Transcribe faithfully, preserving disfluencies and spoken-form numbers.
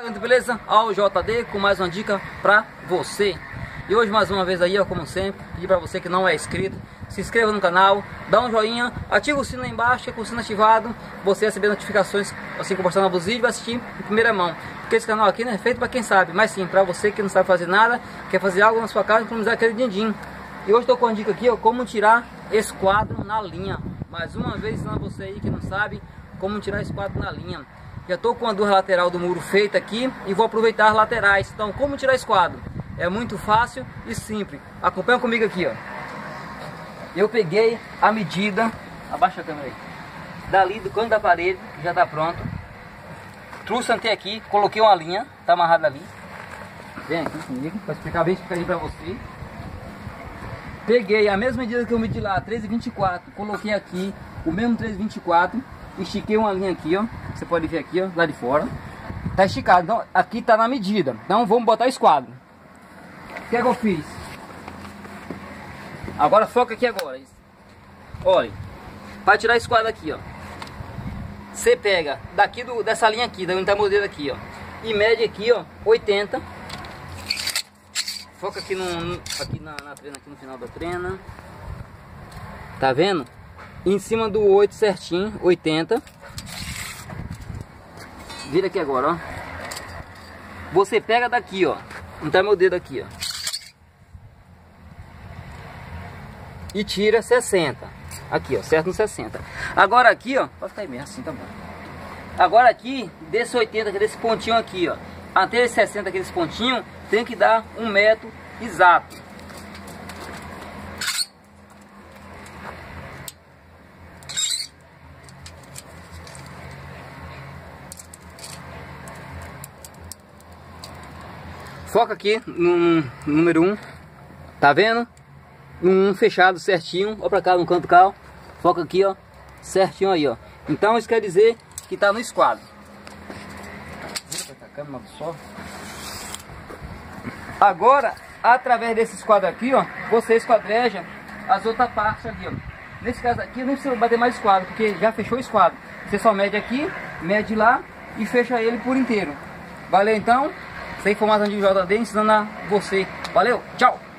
Beleza? Ao J D com mais uma dica pra você. E hoje mais uma vez aí, ó, como sempre, pedir pra você que não é inscrito, se inscreva no canal, dá um joinha, ativa o sino aí embaixo, que com o sino ativado, você receber notificações assim que eu postar novos vídeos, vai assistir em primeira mão. Porque esse canal aqui não é feito pra quem sabe, mas sim pra você que não sabe fazer nada, quer fazer algo na sua casa e economizar aquele din-din. E hoje estou com uma dica aqui, ó, como tirar esquadro na linha. Mais uma vez ensinando você aí que não sabe como tirar esquadro na linha. Já estou com a duas lateral do muro feita aqui e vou aproveitar as laterais. Então, como tirar esquadro? É muito fácil e simples. Acompanha comigo aqui, ó. Eu peguei a medida, abaixa a câmera aí, dali do canto da parede, que já está pronto. Trouxe até aqui, coloquei uma linha, tá amarrada ali. Vem aqui comigo, para explicar bem isso aí para você. Peguei a mesma medida que eu medi lá, treze e vinte e quatro, coloquei aqui o mesmo treze e vinte e quatro, estiquei uma linha aqui, ó. Você pode ver aqui, ó, lá de fora. Tá esticado, então aqui tá na medida. Então vamos botar o esquadro. O que é que eu fiz? Agora foca aqui agora. Olha, para tirar o esquadro aqui, ó. Você pega daqui do, dessa linha aqui, da unidade modelo aqui, ó, e mede aqui, ó, oitenta. Foca aqui, no, aqui na, na trena, aqui no final da trena. Tá vendo? Em cima do oito certinho, oitenta. Vira aqui agora, ó. Você pega daqui, ó. Não tá meu dedo aqui, ó. E tira sessenta. Aqui, ó, certo no sessenta. Agora aqui, ó, pode ficar aí mesmo, assim tá bom. Agora aqui, desse oitenta, desse pontinho aqui, ó, até esse sessenta, aqueles pontinhos, tem que dar um metro exato. Foca aqui no número um, tá vendo? Um fechado certinho, ó pra cá no canto cá, ó. Foca aqui, ó, certinho aí, ó. Então isso quer dizer que tá no esquadro. Agora, através desse esquadro aqui, ó, você esquadreja as outras partes ali, ó. Nesse caso aqui, não precisa bater mais esquadro, porque já fechou o esquadro. Você só mede aqui, mede lá e fecha ele por inteiro. Valeu então? Essa informação de J D ensinando a você. Valeu, tchau!